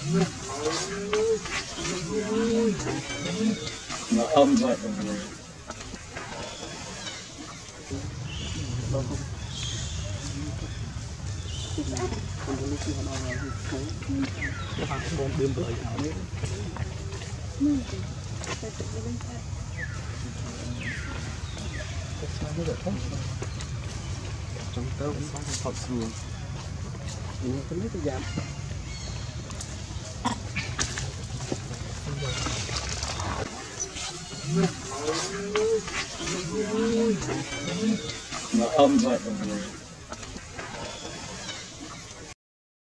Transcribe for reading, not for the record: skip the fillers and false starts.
Nó âm vậy mọi người. Trong tớ cũng có thật xuồng. Mình không biết cái giảm. Nó âm vậy mọi người.